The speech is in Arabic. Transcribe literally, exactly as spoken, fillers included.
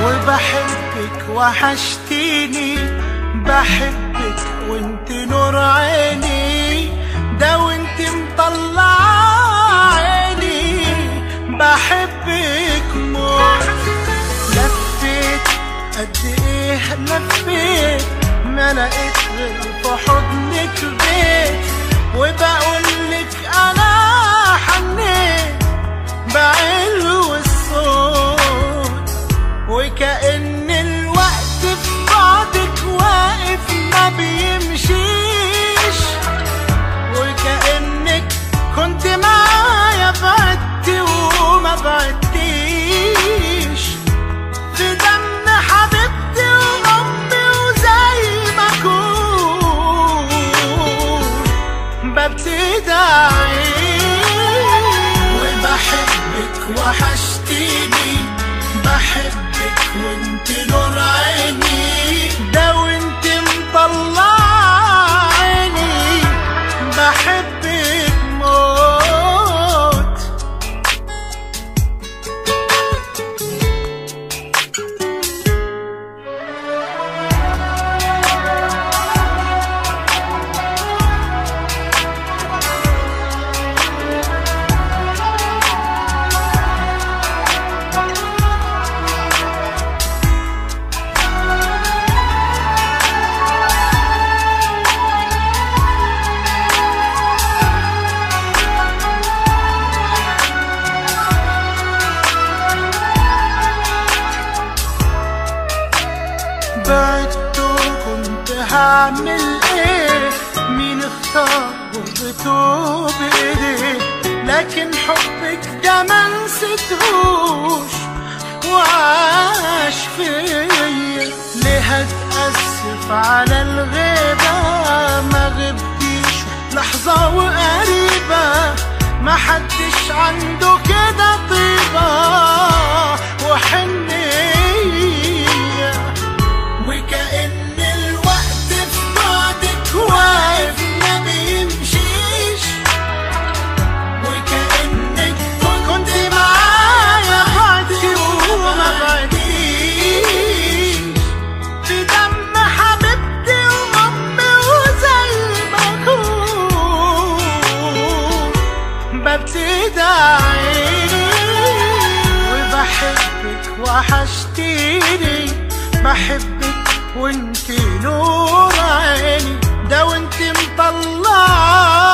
وبحبك وحشتيني، بحبك وانت نور عيني، ده وانت مطلع عيني، بحبك موت. لفيت قد ايه لفيت، ما لقيت غير في حضنك بيت، وبقولك انا حنيت بعلو الصوت، وكأن الوقت في بعدك واقف ما بيمشيش، وكأنك كنت معايا بعدتي وما بعدتيش، في دم حبيبتي وأمي وزي ما أكون ببتدي أعيش. وبحبك وحشتيني، بحبك وانت نور عيني، ده وانت مطلع عيني، بحبك موت. بعدت كنت هعمل ايه، مين اختار غربته بايديه، لكن حبك ده ما نسيتهوش وعاش فيا. ليه هتأسف على الغيبة، ما غبتيش لحظة وقريبة، ما حدش عنده كده طيبة وحنية، وكأن الوقت في بعدك واقف ما بيمشيش، وكأنك كنت معايا بعدي وما بعديش، في دم حبيبتي وأمي وزي ما أكون ببتدي أعيش. وبحبك وحشتيني، بحبك وانت نور عيني، ده وانت مطلع